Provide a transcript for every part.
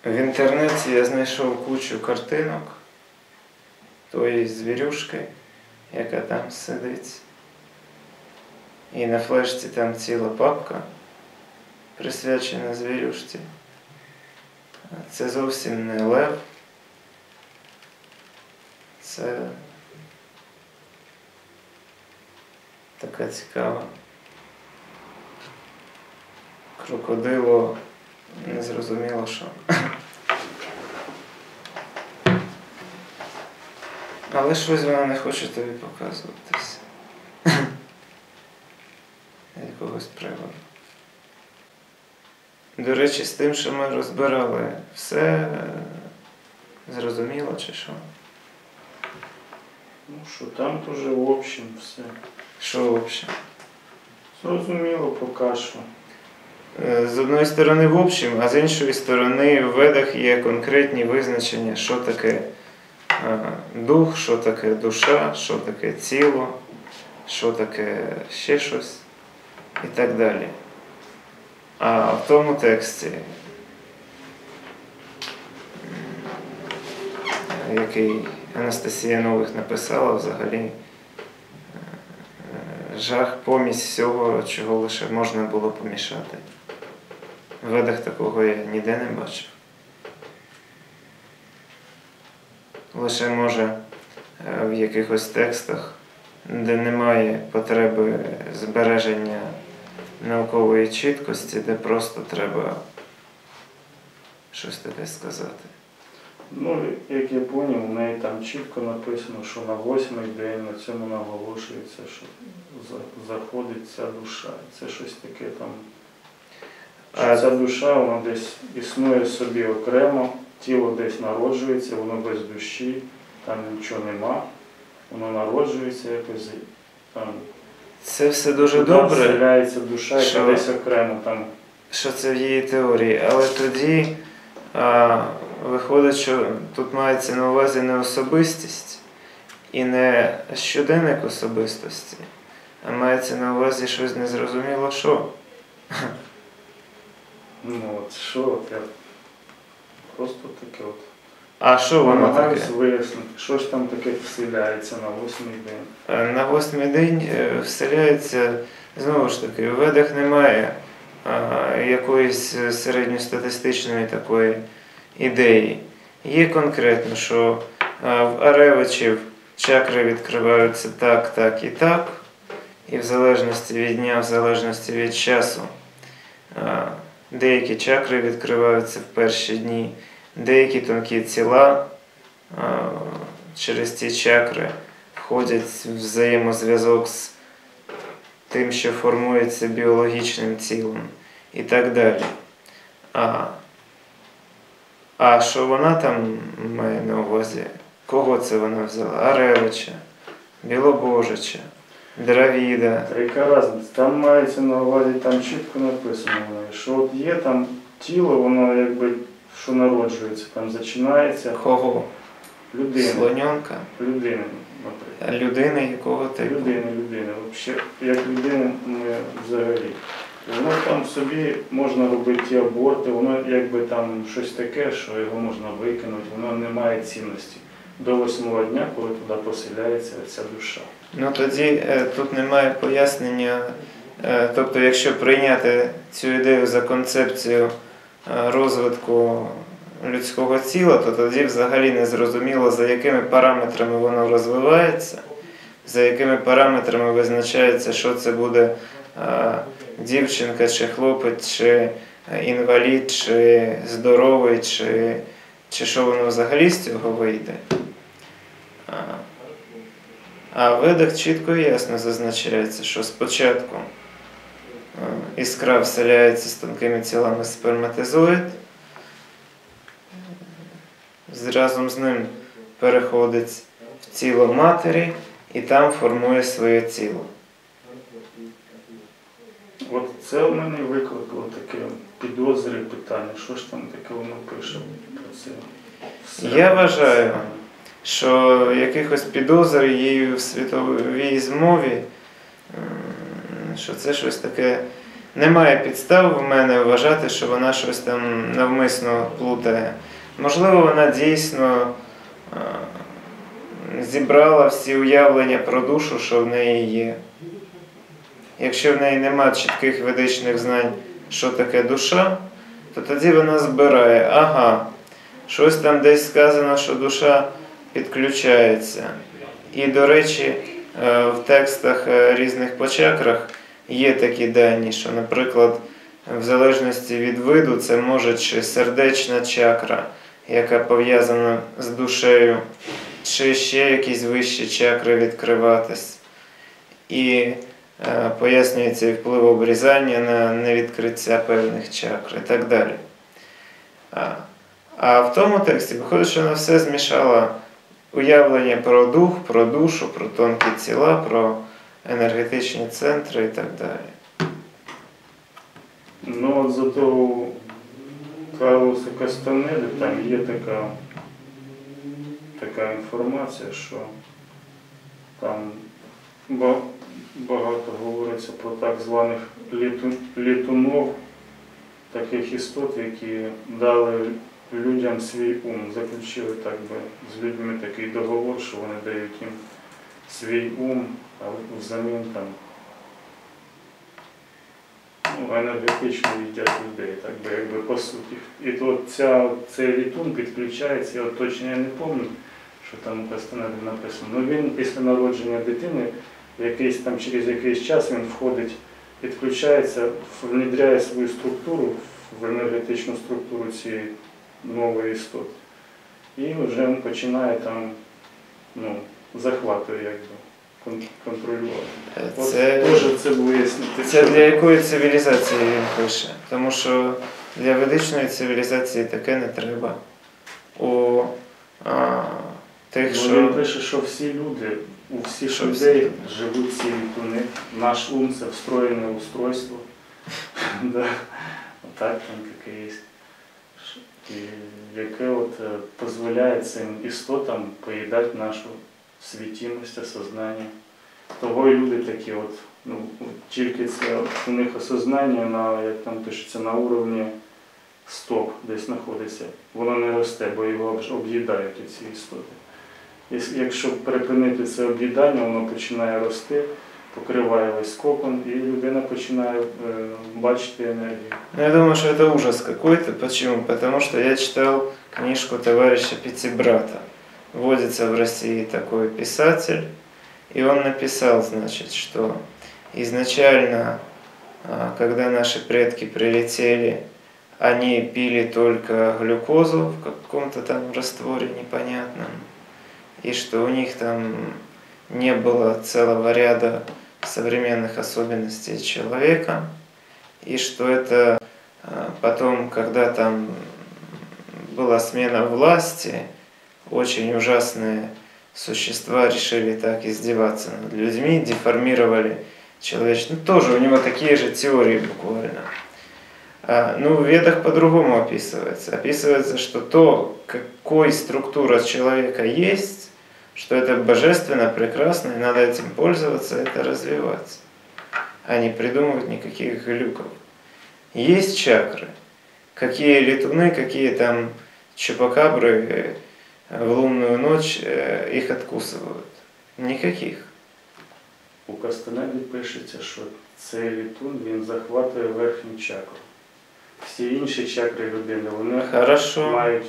В інтернеті я знайшов кучу картинок тої звірюшки, яка там сидить. І на флешці там ціла папка, присвячена звірюшці. Це зовсім не лев. Це така цікава. Крокодило, не зрозуміло що. Але щось вона не хоче тобі показуватися. Якогось приводу. До речі, з тим, що ми розбирали, все зрозуміло чи що? Ну що, там теж в общем все. Що в общем? Зрозуміло поки що. З одної сторони в общем, а з іншої сторони в ведах є конкретні визначення, що таке дух, що таке душа, що таке тіло, що таке ще щось і так далі. А в тому тексті, який Анастасія Нових написала, взагалі жах, помість всього, чого лише можна було помішати. В ведах такого я ніде не бачив. Лише може в якихось текстах, де немає потреби збереження наукової чіткості, де просто треба щось таке сказати. Ну, як я зрозумів, в неї там чітко написано, що на 8-й день на цьому наголошується, що заходить ця душа. Це щось таке там, що ця душа, вона десь існує собі окремо, тіло десь народжується, воно без душі, там нічого нема, воно народжується якось там. Це все дуже добре, вселяється душа, яка десь окремо там. Що це в її теорії, але тоді виходить, що тут мається на увазі не особистість і не щоденник особистості, а мається на увазі щось незрозуміло що. Ну от що, я просто таке от. А що воно таке? Намагаюсь вияснити, що ж там таке вселяється на 8-й день. На 8-й день вселяється, знову ж таки, в ведах немає якоїсь середньостатистичної такої ідеї. Є конкретно, що в Аревичів чакри відкриваються так, так і так, і в залежності від дня, в залежності від часу, деякі чакри відкриваються в перші дні, деякі тонкі тіла через ці чакри входять в взаємозв'язок з тим, що формується біологічним тілом і так далі. А що вона там має на увазі? Кого це вона взяла? Аревича, Білобожича, Дравіда. Та яка різниця? Там мається на увазі, там чітко написано, що от є там тіло, воно якби, що народжується, там зачинається. Кого? Людина. Слоненка? Людина, наприклад. Людини якого типу? Людина. Взагалі, як людина ми взагалі. Воно там собі можна робити ті аборти, воно якби там щось таке, що його можна викинути, воно не має цінності. До 8-го дня, коли туди поселяється ця душа. Ну тоді тут немає пояснення, тобто якщо прийняти цю ідею за концепцію розвитку людського тіла, то тоді взагалі не зрозуміло, за якими параметрами воно розвивається, за якими параметрами визначається, що це буде дівчинка, чи хлопець, чи інвалід, чи здоровий, чи що воно взагалі з цього вийде. А в ведах чітко і ясно зазначається, що спочатку іскра вселяється з тонкими тілами сперматозоїд, разом з ним переходить в тіло матері і там формує своє тіло. От це в мене викликало таке підозри, питання, що ж там таке воно пише про це. Я вважаю, що якихось підозр є в світовій змові, що це щось таке немає підстав в мене вважати, що вона щось там навмисно плутає. Можливо, вона дійсно зібрала всі уявлення про душу, що в неї є. Якщо в неї немає чітких ведичних знань, що таке душа, то тоді вона збирає, ага, щось там десь сказано, що душа підключається. І, до речі, в текстах різних по чакрах є такі дані, що, наприклад, в залежності від виду це може чи сердечна чакра, яка пов'язана з душею, чи ще якісь вищі чакри відкриватись. І пояснюється і вплив обрізання на невідкриття певних чакр і так далі. А в тому тексті виходить, що вона все змішала уявлення про дух, про душу, про тонкі тіла, про енергетичні центри і так далі. Ну, от зато у Карлоса Кастанеди там є така інформація, що там багато говориться про так званих літунов, таких істот, які дали людям свій ум, заключили так би з людьми такий договор, що вони дають їм свій ум, а взамін там енергетично їдять людей, так би, якби по суті. І то цей літун підключається, я точно не пам'ятаю, що там у Кастанеди написано. Ну він після народження дитини, через якийсь час він входить, підключається, внедряє свою структуру, в енергетичну структуру цієї нової істоти. І вже він починає там, захватує, якби, контролювати. Це було яснити. Це для якої цивілізації він пише? Тому що для ведичної цивілізації таке не треба. Він пише, що всі люди, у всіх людей живуть ці літуни. Наш ум – це встроєне устройство. Так, там таке є. Яке дозволяє цим істотам поїдати нашу світимость, осознання. Того і люди такі, тільки це у них осознання, як там пишеться, на уровні стоп десь знаходиться. Воно не росте, бо його об'їдають ці істоти. Якщо припинити це об'їдання, воно починає рости, покриває весь кокон, и людина починає бачити энергию. Я думаю, что это ужас какой-то. Почему? Потому что я читал книжку товарища Пятибрата. Водится в России такой писатель, и он написал, значит, что изначально, когда наши предки прилетели, они пили только глюкозу в каком-то там растворе непонятном, и что у них там не было целого ряда современных особенностей человека, и что это потом, когда там была смена власти, очень ужасные существа решили так издеваться над людьми, деформировали человечество. Тоже у него такие же теории буквально. Ну, в Ведах по-другому описывается. Описывается, что то, какой структура человека есть, что это божественно, прекрасно, и надо этим пользоваться, это развиваться, а не придумывать никаких глюков. Есть чакры. Какие летуны, какие там чупакабры в лунную ночь их откусывают. Никаких. У Кастанеди пишеться, що цей літун, він захватує верхню чакру. Всі інші чакри людини, вони мають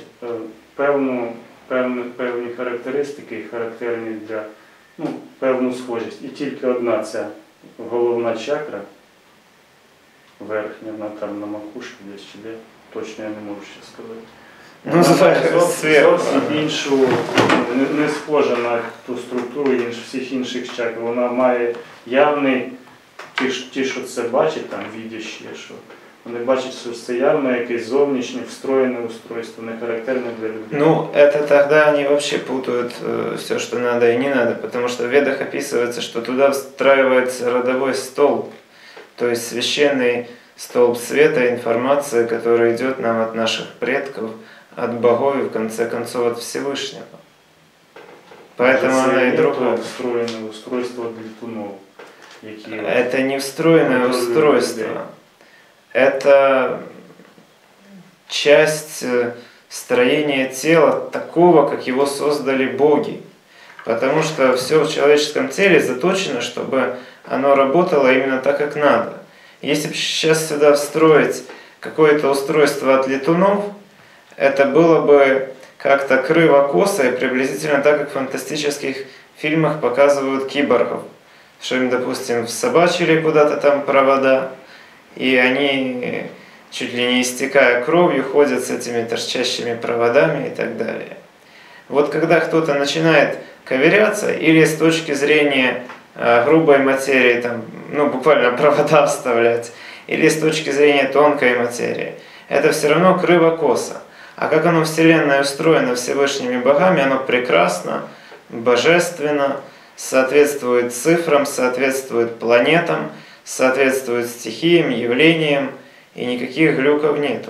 певні характеристики, характерні для певну схожість. І тільки одна ця головна чакра, верхня, вона там на макушці десь чи де, точно я не можу ще сказати. Зовсім іншу, не схожа на ту структуру всіх інших чакр. Вона має явний, ті, що це бачать, там відящі, що вони бачать, що це явно якесь зовнішнє, встроєне устройство, не характерне для людей. Ну, это тогда они вообще путают все, что надо и не надо, потому что в Ведах описывается, что туда встраивается родовой столб, то есть священный столб света, информация, которая идет нам от наших предков, от богов и в конце концов от Всевышнего. Поэтому она и другая. Встроенное устройство для летунов. Это не встроенное устройство. это часть строения тела такого, как его создали боги. Потому что все в человеческом теле заточено, чтобы оно работало именно так, как надо. Если бы сейчас сюда встроить какое-то устройство от летунов, это было бы как-то криво-косо и приблизительно так, как в фантастических фильмах показывают киборгов. Что им, допустим, всобачили куда-то там провода, и они, чуть ли не истекая кровью, ходят с этими торчащими проводами и так далее. Вот когда кто-то начинает ковыряться, или с точки зрения грубой материи, там, ну, буквально провода вставлять, или с точки зрения тонкой материи, это все равно криво-косо. А как оно Вселенная устроено Всевышними богами, оно прекрасно, божественно, соответствует цифрам, соответствует планетам, соответствует стихиям, явлениям, и никаких глюков нету.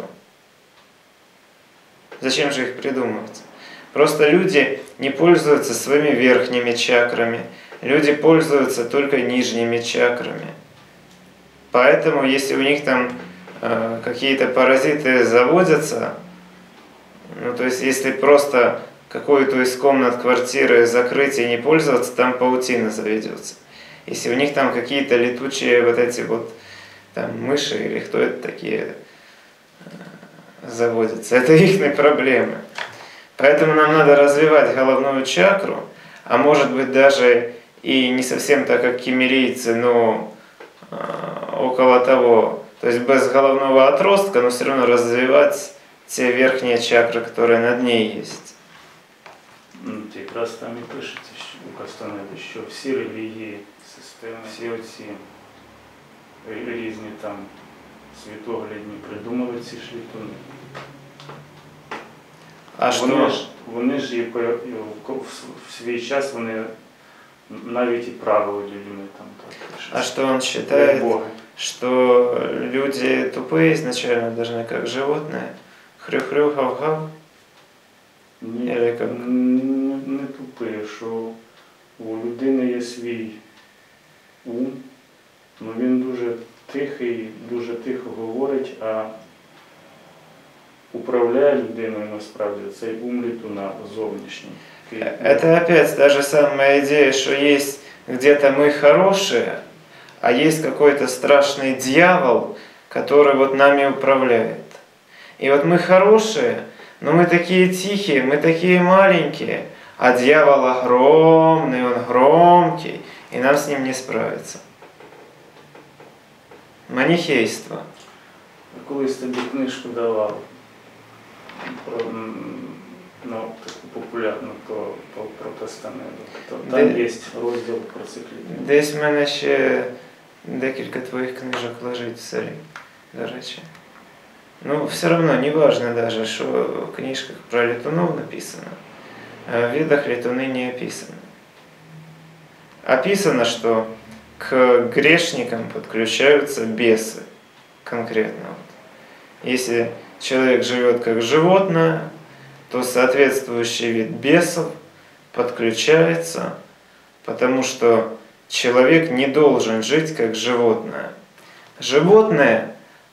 Зачем же их придумывать? Просто люди не пользуются своими верхними чакрами, люди пользуются только нижними чакрами. Поэтому, если у них там какие-то паразиты заводятся, ну, то есть, если просто какую-то из комнат квартиры закрыть и не пользоваться, там паутина заведется. Если у них там какие-то летучие вот эти вот там мыши или кто это такие заводятся, это их проблемы. Поэтому нам надо развивать головную чакру, а может быть даже и не совсем так, как киммерийцы, но около того, то есть без головного отростка, но все равно развивать те верхние чакры, которые над ней есть. Якраз там і пишеться, що у Кастанеди, що всі релігії, системи, всі оці різні там світоглядні придумали ці шлітуни. А вони ж і в свій час вони навіть і правили людьми там так. А что он считает, что люди тупые изначально должны как животные? Хрю-хрю, гав-гав? Не тупі, що у людини є свій ум, але він дуже тихий, дуже тихо говорить, а управляє людиною насправді цей ум літуна зовнішній. Это опять та же самая идея, что есть где-то мы хорошие, а есть какой-то страшный дьявол, который вот нами управляет. И вот мы хорошие, но мы такие тихие, мы такие маленькие, а дьявол огромный, он громкий, и нам с ним не справиться. Манихейство. Колись тобі книжку давав про таку популярну про Кастанеду. Там є розділ про циклі. Десь в мене ще декілька твоїх книжок лежить в селі, до речі. Ну, все равно, не важно даже, что в книжках про летунов написано, а в ведах летуны не описаны. Описано, что к грешникам подключаются бесы конкретно. Если человек живет как животное, то соответствующий вид бесов подключается, потому что человек не должен жить как животное. Животное,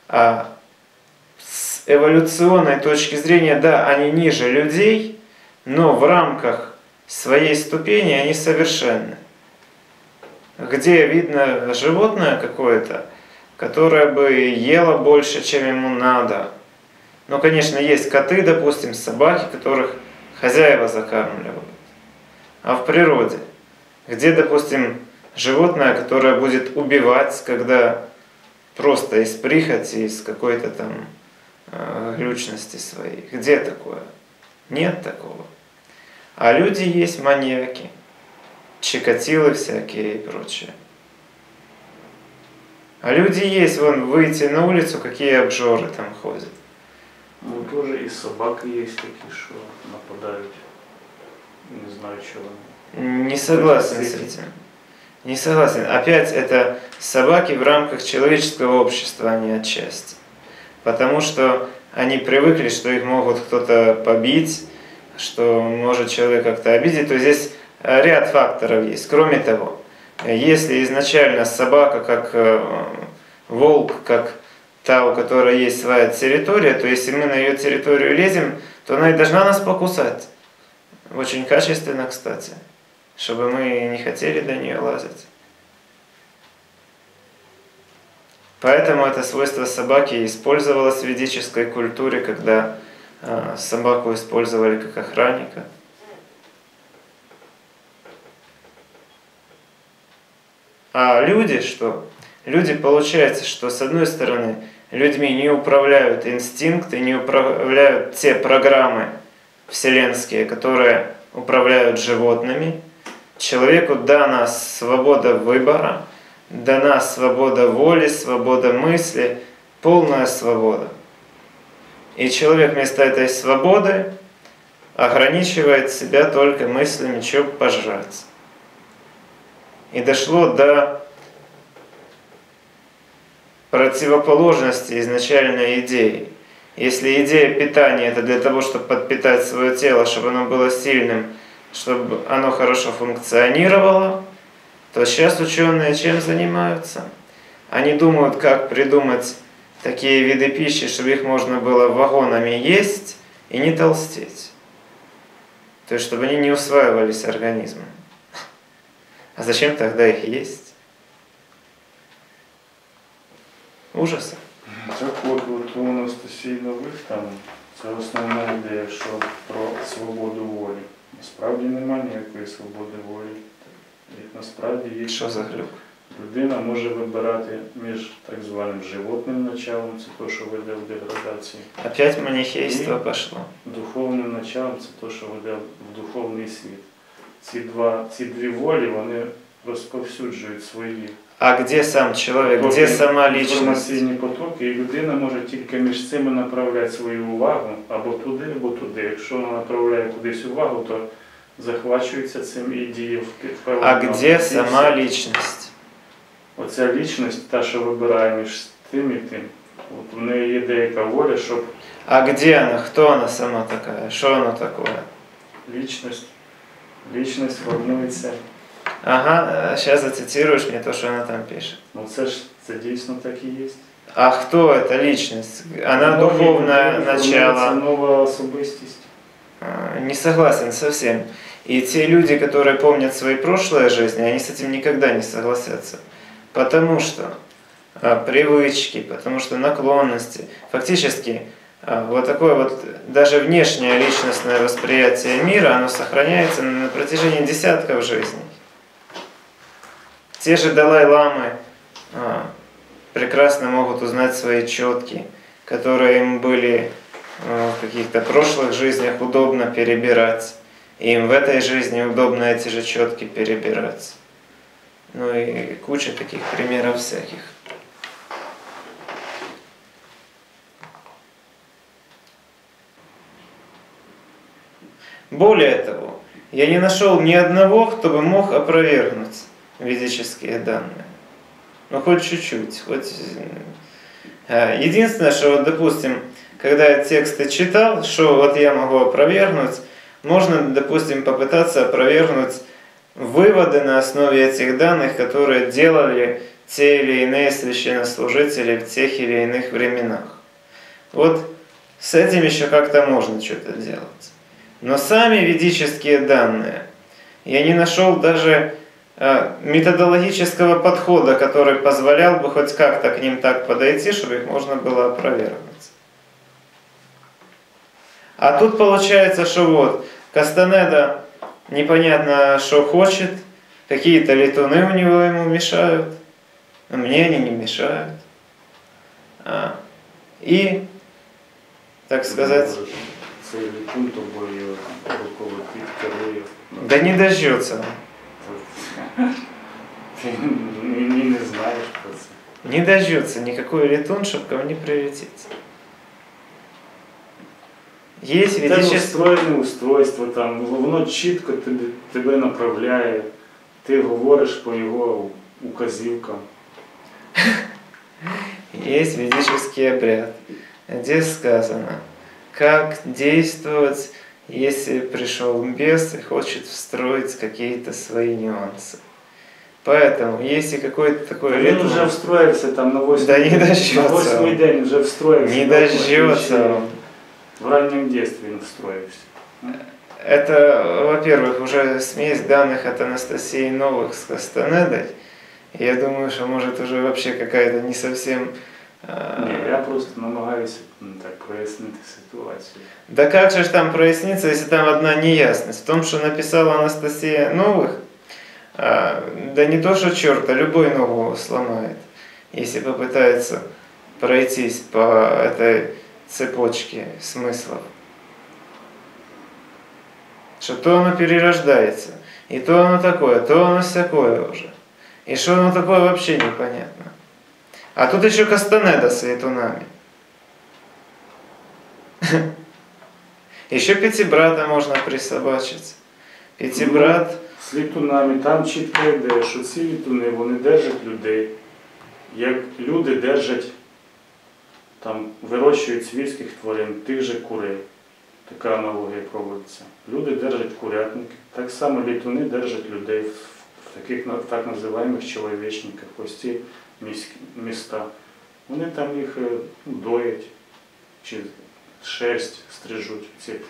с эволюционной точки зрения, да, они ниже людей, но в рамках своей ступени они совершенны. Где видно животное какое-то, которое бы ело больше, чем ему надо. Ну, конечно, есть коты, допустим, собаки, которых хозяева закармливают. А в природе, где, допустим, животное, которое будет убивать, когда просто из прихоти, из какой-то там глючности своей. Где такое? Нет такого. А люди есть маньяки, чикатилы всякие и прочее. А люди есть, вон, выйти на улицу, какие обжоры там ходят. Ну, тоже и собаки есть такие, что нападают. Не знаю, чего. Не согласен с этим. Не согласен. Опять это собаки в рамках человеческого общества, а не отчасти. Потому что они привыкли, что их могут кто-то побить, что может человек как-то обидеть. То есть здесь ряд факторов есть. Кроме того, если изначально собака как волк, как та, у которой есть своя территория, то если мы на ее территорию лезем, то она и должна нас покусать. Очень качественно, кстати, чтобы мы не хотели до нее лазить. Поэтому это свойство собаки использовалось в ведической культуре, когда собаку использовали как охранника. А люди что? Люди, получается, что с одной стороны людьми не управляют инстинкты, не управляют те программы вселенские, которые управляют животными. Человеку дана свобода выбора, дана свобода воли, свобода мысли, полная свобода. И человек вместо этой свободы ограничивает себя только мыслями, что пожрать. И дошло до противоположности изначальной идеи. Если идея питания это для того, чтобы подпитать свое тело, чтобы оно было сильным, чтобы оно хорошо функционировало, то сейчас ученые чем занимаются? Они думают, как придумать такие виды пищи, чтобы их можно было вагонами есть и не толстеть. То есть, чтобы они не усваивались организмом. А зачем тогда их есть? Ужас. Так от у Анастасії Нових там це основна ідея, що про свободу волі. Насправді немає ніякої свободи волі. І насправді є, Що за глюк? людина може вибирати між так званим животним началом, це те, що веде в деградації. Опять манихейство пошло. Духовним началом це те, що веде в духовний світ. Ці дві волі, вони розповсюджують свої. А где сам человек, где сама личность? Інформаційні потоки, і людина може тільки між цими направляти свою увагу або туди, або туди. Якщо вона направляє кудись увагу, то захвачується цим і діє впевнено. А где сама личность? Оця лічність, та, що вибирає між тим і тим. От в неї є деяка воля, щоб... А где она? Кто она сама такая? Что она такое? Лічність формується. Ага, сейчас зацитируешь мне то, что она там пишет. Ну це дійсно так і є. А кто эта личность? Она духовное начало. Це нова особистість. Не согласен совсем. И те люди, которые помнят свои прошлые жизни, они с этим никогда не согласятся. Потому что привычки, потому что наклонности. Фактически, вот такое вот даже внешнее личностное восприятие мира, оно сохраняется на протяжении десятков жизней. Те же Далай-ламы прекрасно могут узнать свои четки, которые им были в каких-то прошлых жизнях удобно перебирать. И им в этой жизни удобно эти же четки перебирать. Ну и куча таких примеров всяких. Более того, я не нашел ни одного, кто бы мог опровергнуть ведические данные. Ну хоть чуть-чуть. Единственное, что вот, допустим, когда я тексты читал, что вот я могу опровергнуть, можно, допустим, попытаться опровергнуть выводы на основе этих данных, которые делали те или иные священнослужители в тех или иных временах. Вот с этим еще как-то можно что-то делать. Но сами ведические данные, я не нашел даже методологического подхода, который позволял бы хоть как-то к ним так подойти, чтобы их можно было опровергнуть. А тут получается, что вот Кастанеда непонятно, что хочет, какие-то летуны у него ему мешают, но мне они не мешают. И, так сказать... Цей летун тобою руководить керує. Да не дождется. Ты не знаешь про це. Не дождется никакой летун, чтобы ко мне прилететь. Есть ведическое... встроєне устройство, там, воно чітко тебе направляє, ти говориш по його указівкам. Есть ведический обряд, где сказано, как действовать, если пришел бес и хочет встроить какие-то свои нюансы. Поэтому, если какой-то такой Він ритуал... вже встроївся там на 8-й Да не дождется на 8-й день вже встроївся. Не на дождется ще он. В раннем детстве він встроївся. Это, во-первых, уже смесь данных от Анастасии Новых с Кастанедой. Я думаю, что может уже вообще какая-то не совсем... Ні, я просто намагаюся так прояснити ситуацію. Да как же ж там прояснится, если там одна неясность? В том, что написала Анастасия Новых, да не то, что черта, любой ногу сломает, если попытается пройтись по этой цепочке смыслов. Что то оно перерождается, и то оно такое, то оно всякое уже. И что оно такое вообще непонятно. А тут еще Кастанеда с летунами. Еще Пятибрата можно присобачить. Пятибрат... З літунами там чітко йде, що ці літуни, вони держать людей, як люди держать, там, вирощують свійських тварин, тих же курей. Така аналогія проводиться. Люди держать курятники, так само літуни держать людей в таких так називаємих чоловічниках, ось ці міста. Вони там їх доять, чи шерсть стрижуть,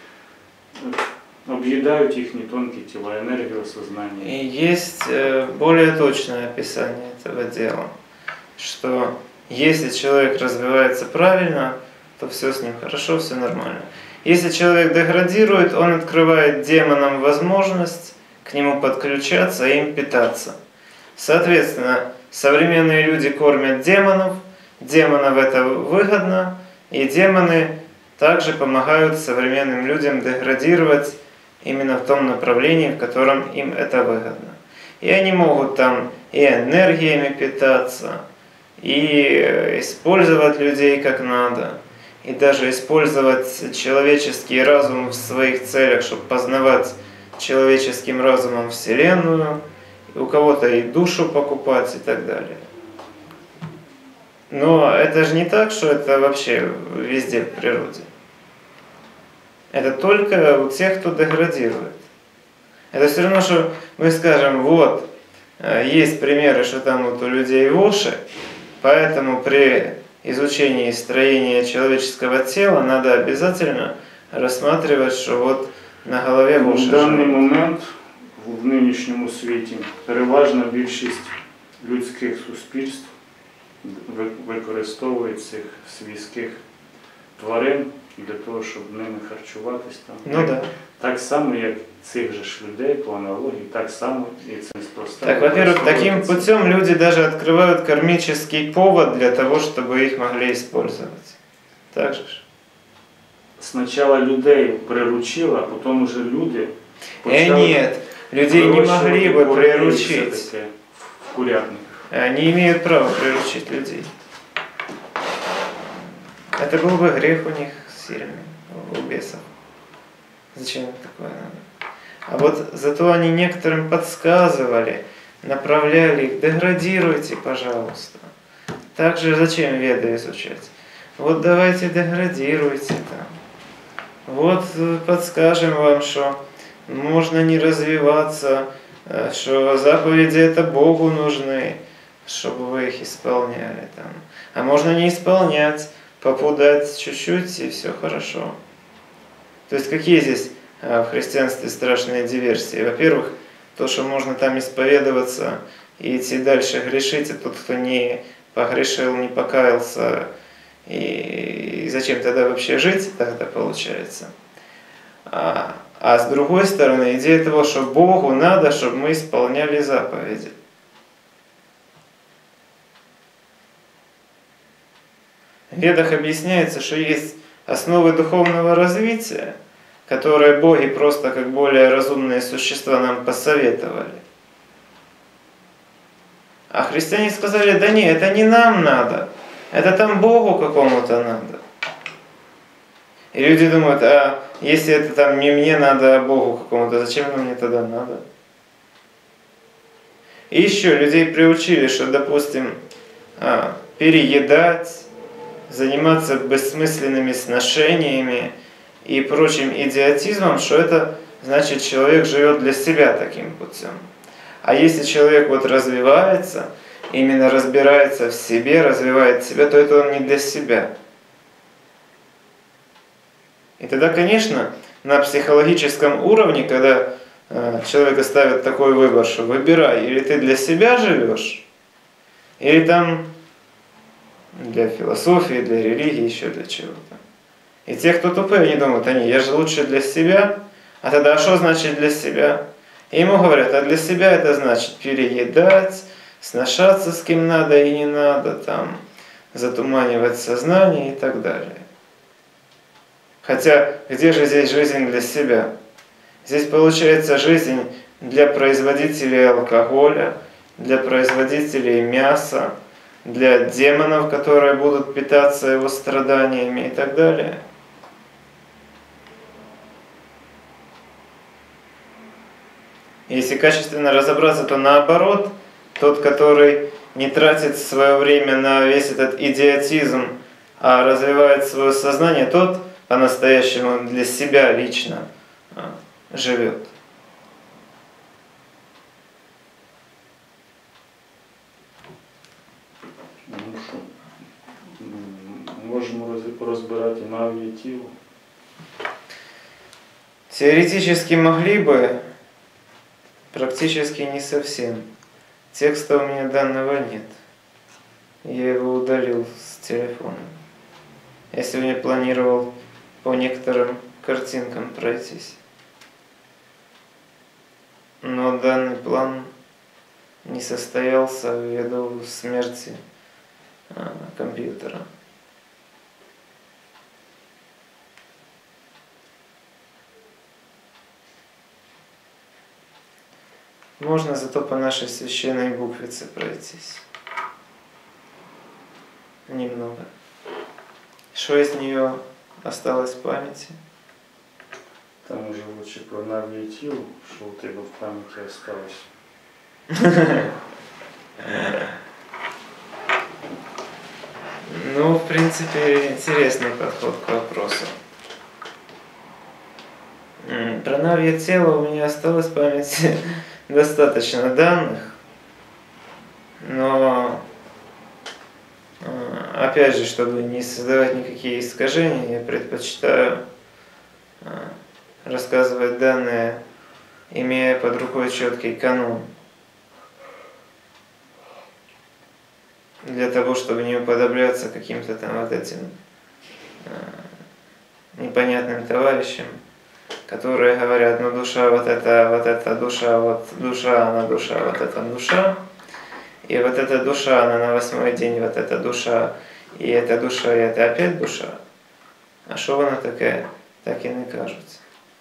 объедают их не тонкие тела, энергию сознания. И есть более точное описание этого дела, что если человек развивается правильно, то все с ним хорошо, все нормально. Если человек деградирует, он открывает демонам возможность к нему подключаться и им питаться. Соответственно, современные люди кормят демонов, демонам это выгодно, и демоны также помогают современным людям деградировать именно в том направлении, в котором им это выгодно. И они могут там и энергиями питаться, и использовать людей как надо, и даже использовать человеческий разум в своих целях, чтобы познавать человеческим разумом Вселенную, и у кого-то и душу покупать и так далее. Но это же не так, что это вообще везде в природе. Это только у тех, кто деградирует. Это все равно, что мы скажем, вот, есть примеры, что там вот у людей воши, поэтому при изучении строения человеческого тела надо обязательно рассматривать, что вот на голове воши. В даний момент в нинішньому світі переважна більшість людських суспільств використовують цих свійських тварин для того, щоб ними харчуватись там. Ну да. Так само, як цих же ж людей по аналогії, так само і це неспроста. Так, во-первых, таким путем люди даже открывают кармический повод для того, чтобы их могли использовать. Так же ж. Сначала людей приручило, а потом уже люди Нет, людей не могли бы приручить. В курятниках. Они имеют право приручить людей. Это был бы грех у них сильный, у бесов. Зачем им такое надо? А вот зато они некоторым подсказывали, направляли их, деградируйте, пожалуйста. Также зачем веды изучать? Вот давайте деградируйте там. Вот подскажем вам, что можно не развиваться, что заповеди это Богу нужны, чтобы вы их исполняли там. А можно не исполнять, попу дать чуть-чуть и все хорошо. То есть какие здесь в христианстве страшные диверсии? Во-первых, то, что можно там исповедоваться и идти дальше грешить, и тот, кто не погрешил, не покаялся, и зачем тогда вообще жить, тогда получается. А с другой стороны, идея того, что Богу надо, чтобы мы исполняли заповеди. В Ведах объясняется, что есть основы духовного развития, которые боги просто как более разумные существа нам посоветовали. А христиане сказали, да нет, это не нам надо, это там Богу какому-то надо. И люди думают, а если это там не мне надо, а Богу какому-то, зачем мне тогда надо? И еще людей приучили, что, допустим, переедать, заниматься бессмысленными сношениями и прочим идиотизмом, что это значит человек живет для себя таким путем. А если человек вот развивается, именно разбирается в себе, развивает себя, то это он не для себя. И тогда, конечно, на психологическом уровне, когда человека ставят такой выбор, что выбирай, или ты для себя живешь, или там для философии, для религии, еще для чего-то. И те, кто тупые, они думают, я же лучше для себя. А тогда что значит для себя? И ему говорят, а для себя это значит переедать, сношаться с кем надо и не надо, там, затуманивать сознание и так далее. Хотя, где же здесь жизнь для себя? Здесь получается жизнь для производителей алкоголя, для производителей мяса, для демонов, которые будут питаться его страданиями и так далее. Если качественно разобраться, то наоборот, тот, который не тратит свое время на весь этот идиотизм, а развивает свое сознание, тот по-настоящему для себя лично живет. Ну що, можемо розбирати нав'є тіло. Теоретически могли бы, практически не совсем. Текста у меня данного нет. Я его удалил с телефона. Я сегодня планировал по некоторым картинкам пройтись. Но данный план не состоялся ввиду смерти компьютера. Можно зато по нашей священной буквице пройтись. Немного. Что из нее осталось в памяти? Там уже лучше про нав'є тіло, що у тебе в пам'яті осталось. Ну, в принципе, интересный подход к вопросу. Про навье тело у меня осталось в памяти достаточно данных, но опять же, чтобы не создавать никакие искажения, я предпочитаю рассказывать данные, имея под рукой четкий канон, для того, чтобы не уподобляться каким-то там вот этим непонятным товарищам, которые говорят, ну душа вот эта душа, вот душа, она душа, вот эта душа, и вот эта душа, она на 8-й день, вот эта душа, и эта душа, и это опять душа. А что она такая, так и не кажется.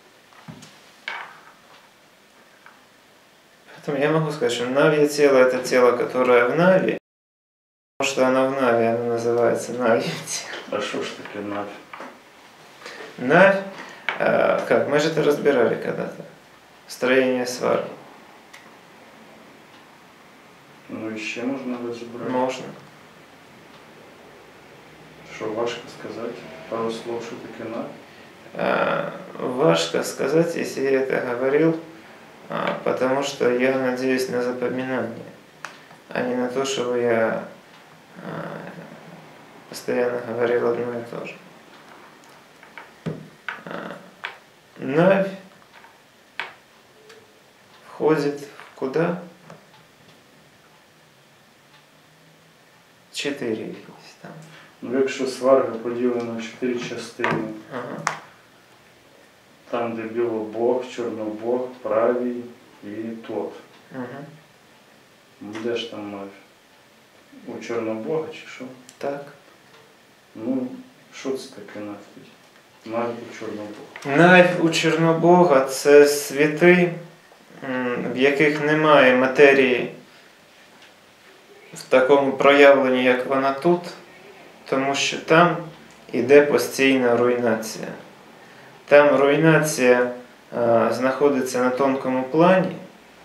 Поэтому я могу сказать, что навье тело это тело, которое в нави, потому что оно в нави, оно называется навье тело. А що ж таке навь? Навь, как, мы же это разбирали когда-то, строение сварги. Ну і ще можна розібрати. Можно. Що важко сказати? Пару слов, що таке навь? Важко сказать, если я это говорил, потому что я надеюсь на запоминание, а не на то, чтобы я постоянно говорил одно и то же. Навь входит в куда? 4 есть там. Ну якщо сварга поділена на 4 частини, Ага. там де білобог, чорнобог, правий і тот. Угу. Де ж там навь? У чорнобога чи що? Так. Ну, що це таке навь тоді? Навь у чорнобога. Навь у Чорнобога – це світи, в яких немає матерії в такому проявленні, як вона тут, тому що там іде постійна руйнація. Там руйнація знаходиться на тонкому плані,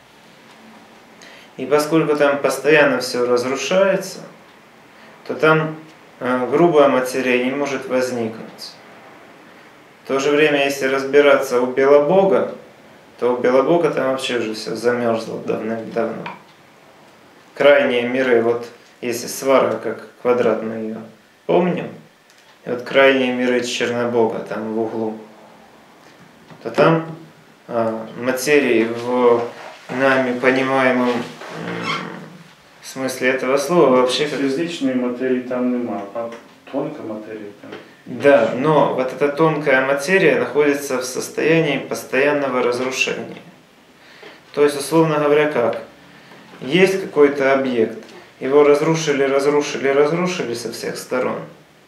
и поскольку там постоянно все разрушается, то там грубая материя не может возникнуть. В то же время, если разбираться у Белобога, то у Белобога там вообще уже все замерзло давным-давно. Крайние миры, вот если сварга как квадрат мы ее помним, и вот крайние миры Чернобога там в углу, то там материи в нами понимаемом смысле этого слова вообще как... Фізичної матерії там нема, а тонка матерія там. Да, но вот эта тонкая материя находится в состоянии постоянного разрушения. То есть, условно говоря, как? Есть какой-то объект, его разрушили со всех сторон.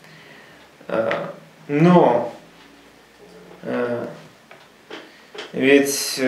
Но ведь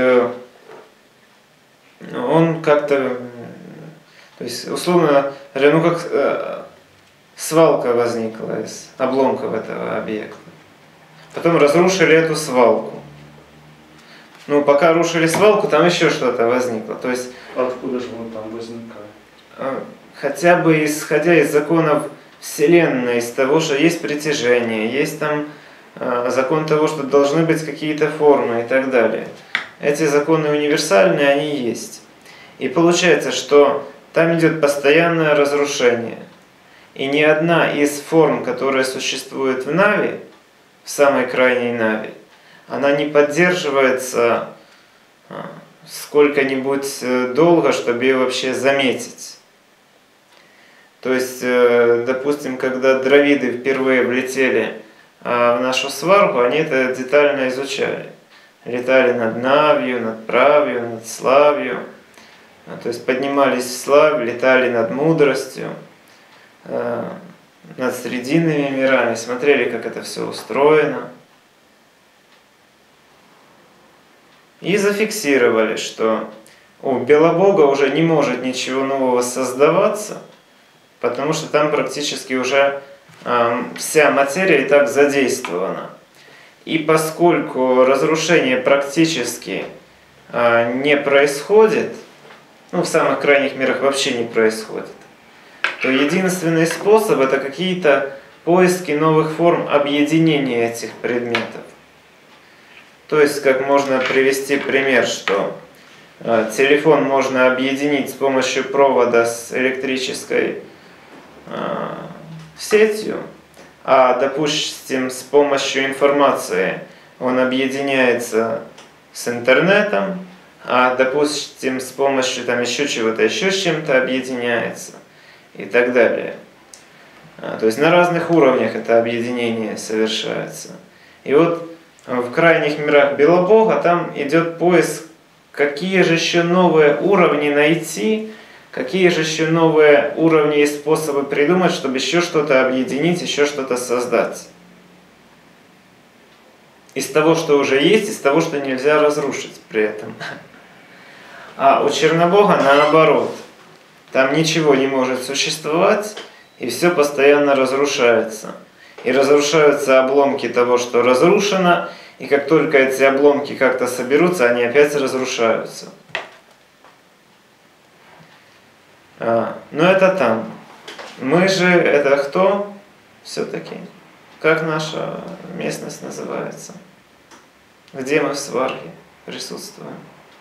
он как-то, то есть, условно говоря, ну как свалка возникла из обломков этого объекта. Потом разрушили эту свалку. Ну, пока рушили свалку, там еще что-то возникло. То есть, откуда же он там возникает? Хотя бы исходя из законов Вселенной, из того, что есть притяжение, есть там закон того, что должны быть какие-то формы и так далее. Эти законы универсальные, они есть. И получается, что там идет постоянное разрушение. И ни одна из форм, которая существует в Нави, в самой крайней Нави, она не поддерживается сколько-нибудь долго, чтобы ее вообще заметить. То есть, допустим, когда дровиды впервые влетели в нашу сваргу, они это детально изучали. Летали над Навью, над Правью, над Славью. То есть поднимались в Славь, летали над мудростью, над срединными мирами, смотрели, как это все устроено. И зафиксировали, что у Белобога уже не может ничего нового создаваться, потому что там практически уже вся материя и так задействована. И поскольку разрушение практически не происходит, ну в самых крайних мирах вообще не происходит, то единственный способ это какие-то поиски новых форм объединения этих предметов. То есть, как можно привести пример, что телефон можно объединить с помощью провода с электрической сетью, а, допустим, с помощью информации он объединяется с интернетом, а, допустим, с помощью там еще чего-то, еще с чем-то объединяется и так далее. То есть на разных уровнях это объединение совершается. И вот в крайних мирах Белобога там идет поиск, какие же еще новые уровни найти, какие же еще новые уровни и способы придумать, чтобы еще что-то объединить, еще что-то создать. Из того, что уже есть, из того, что нельзя разрушить при этом. А у Чернобога наоборот. Там ничего не может существовать, и все постоянно разрушается. И разрушаются обломки того, что разрушено, и как только эти обломки как-то соберутся, они опять разрушаются. Но это там. Мы же, это кто все-таки? Как наша местность называется? Где мы в сварге присутствуем?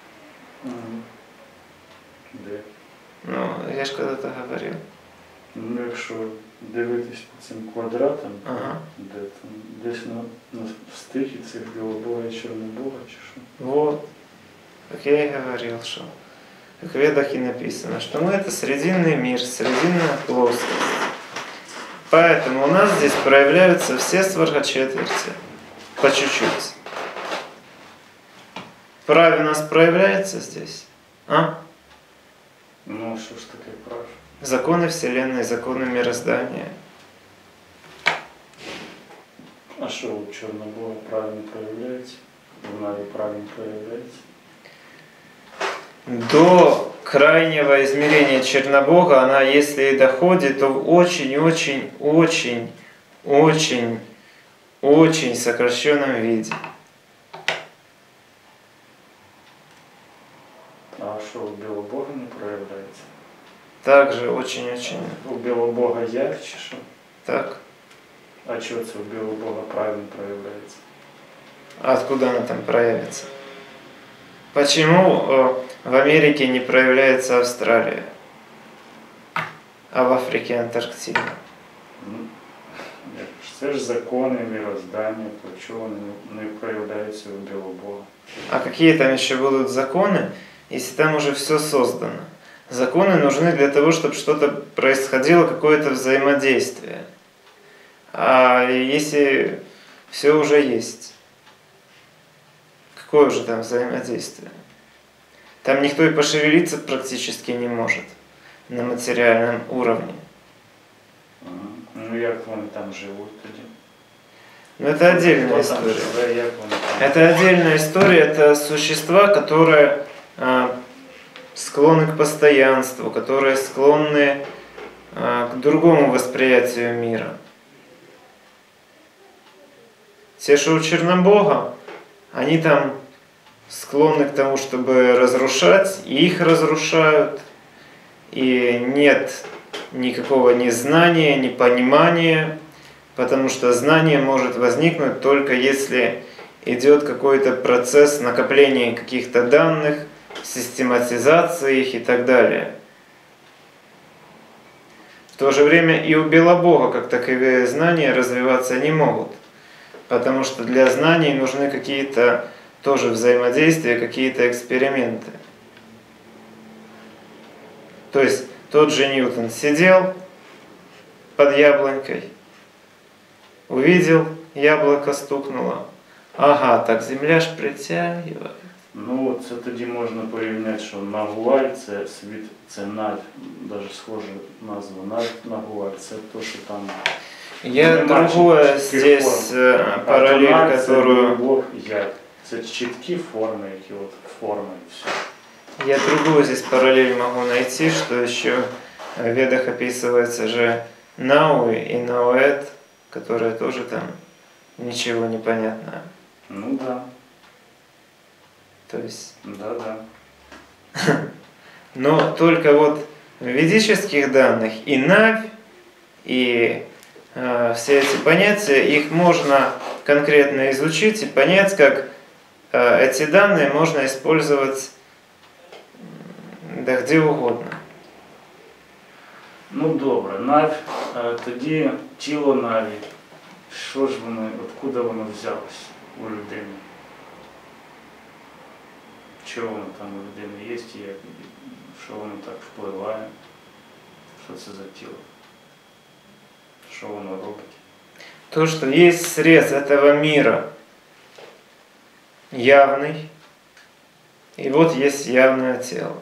Де? Ну, я же когда-то говорил. Ну, якщо дивитись по цим квадратам, Ага. де там, десь на стихі цих Білобога і Чорнобога, чи що? Вот. Как я и говорил, что как в Ведах и написано, что мы это срединный мир, срединная плоскость. Поэтому у нас здесь проявляются все сваргочетверти. По чуть-чуть. Праве у нас проявляется здесь? А? Ну, що ж таке прав? Законы Вселенной, законы мироздания. А що у Чорнобога правильно проявляється? В Наві правильно проявляється? До крайнего измерения Чернобога она, если и доходит, то в очень сокращенном виде. А що у Білобога не проявляється? Также очень-очень. У Білобога як чи що? Так. А чого це у Білобога правильно проявляється? А откуда она там проявится? Почему в Америке не проявляется Австралия, а в Африке Антарктида? Ну, це ж закони мироздания, то чого не проявляється у Білобога. А какие там еще будут законы, если там уже все создано? Законы нужны для того, чтобы что-то происходило, какое-то взаимодействие. А если все уже есть, какое же там взаимодействие? Там никто и пошевелиться практически не может на материальном уровне. Ну як вони там живуть тоді? Но это отдельная Хто там история. живе, як вони там? Это отдельная история, это существа, которые склонны к постоянству, которые склонны к другому восприятию мира. Те, что у Чернобога, они там склонны к тому, чтобы разрушать, и их разрушают, и нет никакого ни знания, ни понимания, потому что знание может возникнуть только если идет какой-то процесс накопления каких-то данных, систематизации их и так далее. В то же время и у Белобога как таковые знания развиваться не могут, потому что для знаний нужны какие-то тоже взаимодействия, какие-то эксперименты. То есть тот же Ньютон сидел под яблонькой, увидел, яблоко стукнуло. Ага, так земля ж притягиває. Ну, це тоді можна порівняти, що Нагуаль це світ, це Навь, навіть схожа назва Нагуаль, це то, що там... Я другое здесь параллель, которую... Бог як. Це чіткі форми, які от форми і все. Я другую здесь параллель могу найти, что еще в Ведах описывается же Науи и Науэт, которые тоже там ничего не понятно. Ну да. То есть... Да. Но только вот в ведических данных и Навь, и все эти понятия, их можно конкретно изучить и понять, как эти данные можно использовать да где угодно. Ну добре, Навь, тоді тіло Наві, що ж воно, откуда воно взялось у людини? Що воно там у людини є, і як, що воно так впливає, що це за тіло, що воно робить? То, что есть срез этого мира явный, и вот есть явное тело.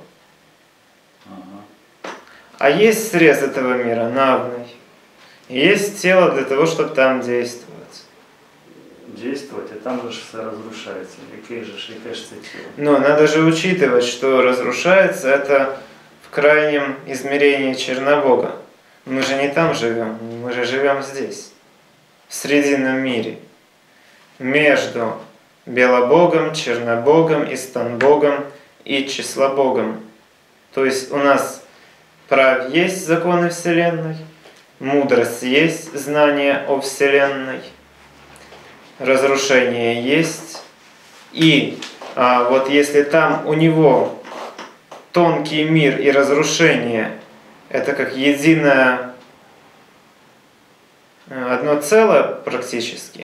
Ага. А есть срез этого мира навный. И есть тело для того, чтобы там действовать. Действовать, а там же все разрушается. Яке ж це тіло? Но надо же учитывать, что разрушается это в крайнем измерении Чернобога. Мы же не там живем, мы же живем здесь, в Срединном мире. Между Белобогом, Чернобогом, Истанбогом и Числобогом. То есть у нас прав есть законы Вселенной, мудрость есть, знание о Вселенной, разрушение есть. И вот если там у него тонкий мир и разрушение, это как единое одно целое практически,